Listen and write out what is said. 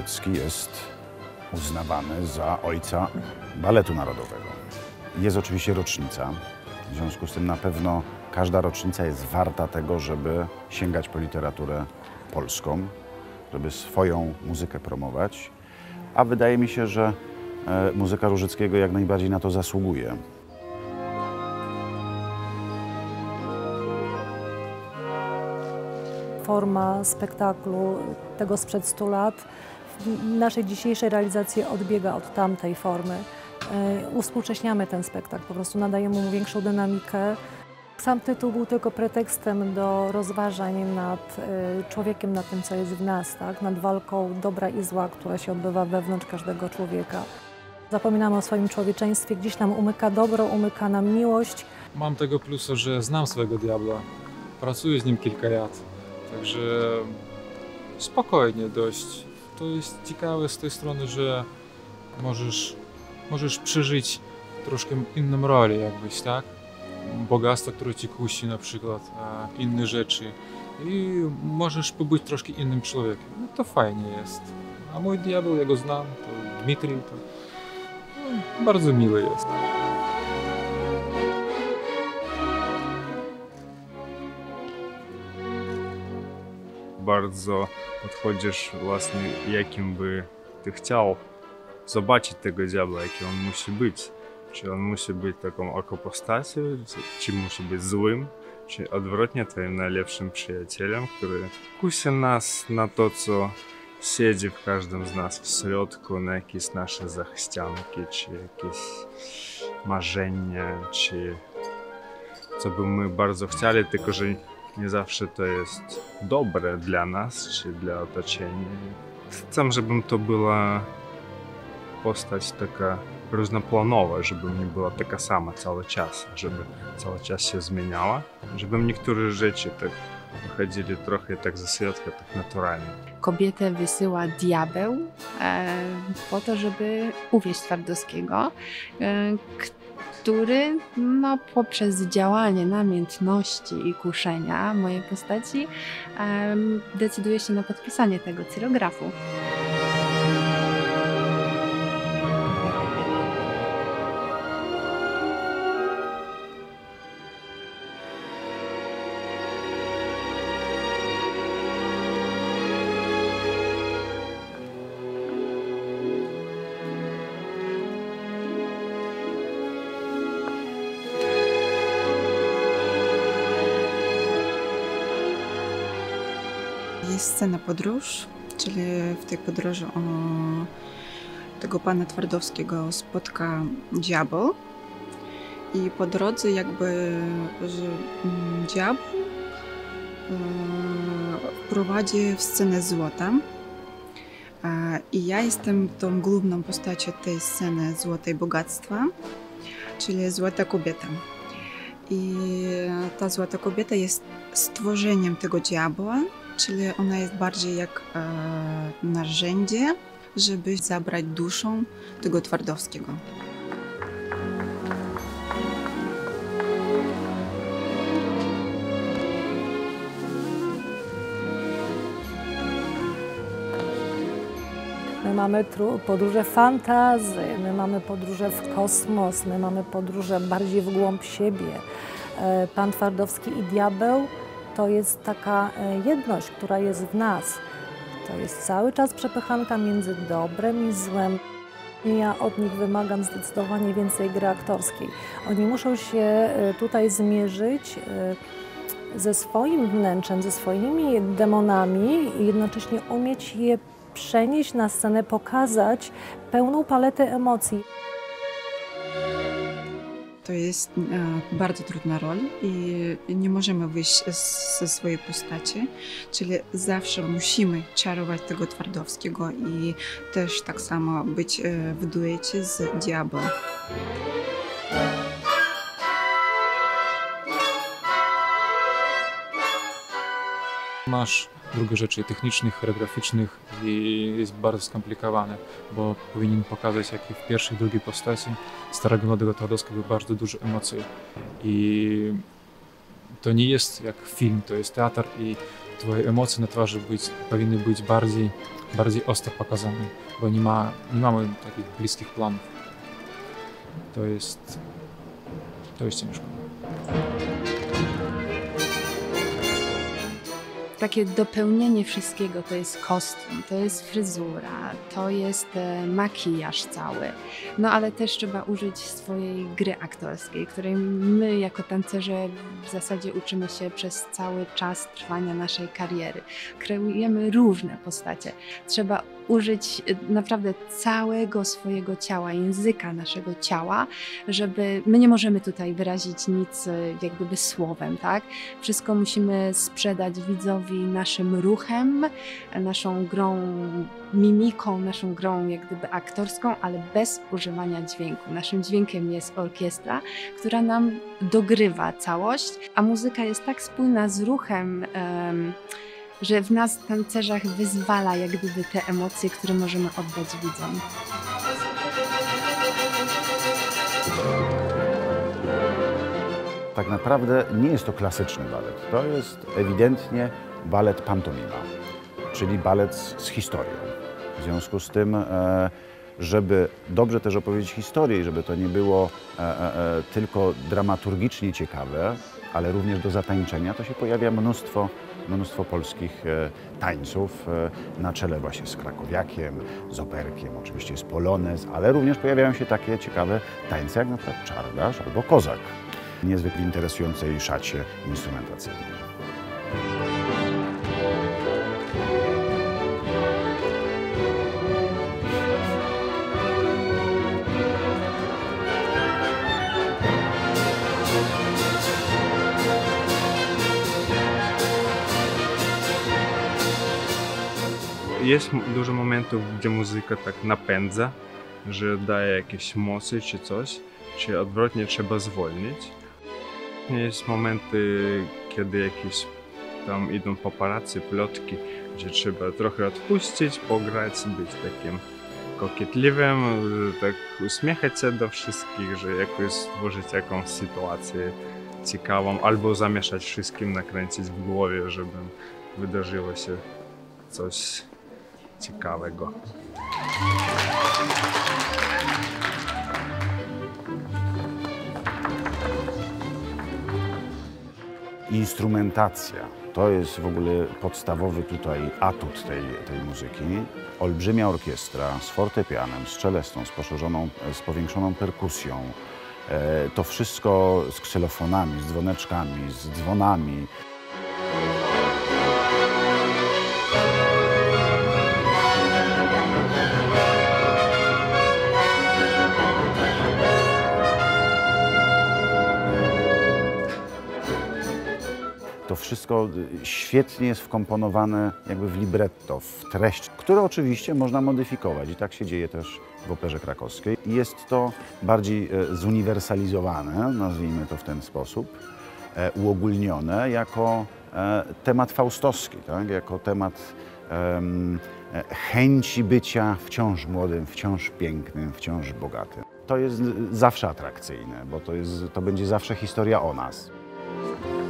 Różycki jest uznawany za ojca baletu narodowego. Jest oczywiście rocznica, w związku z tym na pewno każda rocznica jest warta tego, żeby sięgać po literaturę polską, żeby swoją muzykę promować, a wydaje mi się, że muzyka Różyckiego jak najbardziej na to zasługuje. Forma spektaklu tego sprzed 100 lat w naszej dzisiejszej realizacji odbiega od tamtej formy. Uspółcześniamy ten spektakl, po prostu nadajemy mu większą dynamikę. Sam tytuł był tylko pretekstem do rozważań nad człowiekiem, nad tym, co jest w nas, tak? Nad walką dobra i zła, która się odbywa wewnątrz każdego człowieka. Zapominamy o swoim człowieczeństwie, gdzieś nam umyka dobro, umyka nam miłość. Mam tego plusa, że znam swojego diabła, pracuję z nim kilka lat, także spokojnie dość. To jest ciekawe z tej strony, że możesz przeżyć troszkę inną rolę jakbyś, tak? Bogactwo, które ci kusi na przykład, inne rzeczy i możesz pobyć troszkę innym człowiekiem. No to fajnie jest. A mój diabeł, ja go znam, to Dmitrij, to bardzo miły jest. Bardzo podchodzisz właśnie, jakim by ty chciał zobaczyć tego diabła, jaki on musi być. Czy on musi być taką okopostacią, czy musi być złym, czy odwrotnie twoim najlepszym przyjacielem, który kusi nas na to, co siedzi w każdym z nas w środku, na jakieś nasze zachcianki, czy jakieś marzenia, czy co by my bardzo chcieli, tylko że nie zawsze to jest dobre dla nas, czy dla otoczenia. Chcę, żeby to była postać taka różnoplanowa, żeby nie była taka sama cały czas, żeby cały czas się zmieniała, żeby niektóre rzeczy tak wychodzili trochę tak ze środka, tak naturalnie. Kobietę wysyła diabeł po to, żeby uwieść Twardowskiego, który poprzez działanie namiętności i kuszenia mojej postaci decyduje się na podpisanie tego cyrografu. Jest scena podróż, czyli w tej podróży tego pana Twardowskiego spotka diabeł i po drodze jakby diabeł prowadzi w scenę złota i ja jestem tą główną postacią tej sceny Złota i Bogactwa, czyli Złota Kobieta. I ta Złota Kobieta jest stworzeniem tego diabła, czyli ona jest bardziej jak narzędzie, żeby zabrać duszę tego Twardowskiego. My mamy podróże fantazy, my mamy podróże w kosmos, my mamy podróże bardziej w głąb siebie. Pan Twardowski i diabeł to jest taka jedność, która jest w nas. To jest cały czas przepychanka między dobrem i złem. Ja od nich wymagam zdecydowanie więcej gry aktorskiej. Oni muszą się tutaj zmierzyć ze swoim wnętrzem, ze swoimi demonami i jednocześnie umieć je przenieść na scenę, pokazać pełną paletę emocji. To jest bardzo trudna rola i nie możemy wyjść ze swojej postaci, czyli zawsze musimy czarować tego Twardowskiego i też tak samo być w duecie z diabłem. Masz dużo rzeczy technicznych, choreograficznych i jest bardzo skomplikowane, bo powinien pokazać, jak i w pierwszej, drugiej postaci starego młodego Twardowskiego bardzo dużo emocji. I to nie jest jak film, to jest teatr i twoje emocje na twarzy powinny być bardziej bardziej ostro pokazany, bo nie mamy takich bliskich planów. To jest ciężko. Takie dopełnienie wszystkiego to jest kostium, to jest fryzura, to jest makijaż cały. No ale też trzeba użyć swojej gry aktorskiej, której my jako tancerze w zasadzie uczymy się przez cały czas trwania naszej kariery. Kreujemy różne postacie. Trzeba użyć naprawdę całego swojego ciała, języka naszego ciała, żeby my nie możemy tutaj wyrazić nic jak gdyby słowem, tak? Wszystko musimy sprzedać widzowi naszym ruchem, naszą grą, mimiką, naszą grą jak gdyby aktorską, ale bez używania dźwięku. Naszym dźwiękiem jest orkiestra, która nam dogrywa całość, a muzyka jest tak spójna z ruchem, że w nas, tancerzach, wyzwala jak gdyby te emocje, które możemy oddać widzom. Tak naprawdę nie jest to klasyczny balet. To jest ewidentnie balet pantomima, czyli balet z historią. W związku z tym, żeby dobrze też opowiedzieć historię i żeby to nie było tylko dramaturgicznie ciekawe, ale również do zatańczenia, to się pojawia mnóstwo polskich tańców, na czele właśnie z krakowiakiem, z operkiem, oczywiście jest polonez, ale również pojawiają się takie ciekawe tańce jak na przykład czardasz albo kozak, w niezwykle interesującej szacie instrumentacyjnej. Jest dużo momentów, gdzie muzyka tak napędza, że daje jakieś mocy czy coś, czy odwrotnie trzeba zwolnić. Jest momenty, kiedy jakieś tam idą paparazzi, plotki, gdzie trzeba trochę odpuścić, pograć, być takim kokietliwym, tak uśmiechać się do wszystkich, że jakoś stworzyć jakąś sytuację ciekawą, albo zamieszać wszystkim, nakręcić w głowie, żeby wydarzyło się coś ciekawego. Instrumentacja to jest w ogóle podstawowy tutaj atut tej muzyki. Olbrzymia orkiestra z fortepianem, z czelestą, z powiększoną perkusją. To wszystko z ksylofonami, z dzwoneczkami, z dzwonami. To wszystko świetnie jest wkomponowane jakby w libretto, w treść, które oczywiście można modyfikować i tak się dzieje też w Operze Krakowskiej. Jest to bardziej zuniwersalizowane, nazwijmy to w ten sposób, uogólnione jako temat faustowski, tak? Jako temat chęci bycia wciąż młodym, wciąż pięknym, wciąż bogatym. To jest zawsze atrakcyjne, bo to będzie zawsze historia o nas.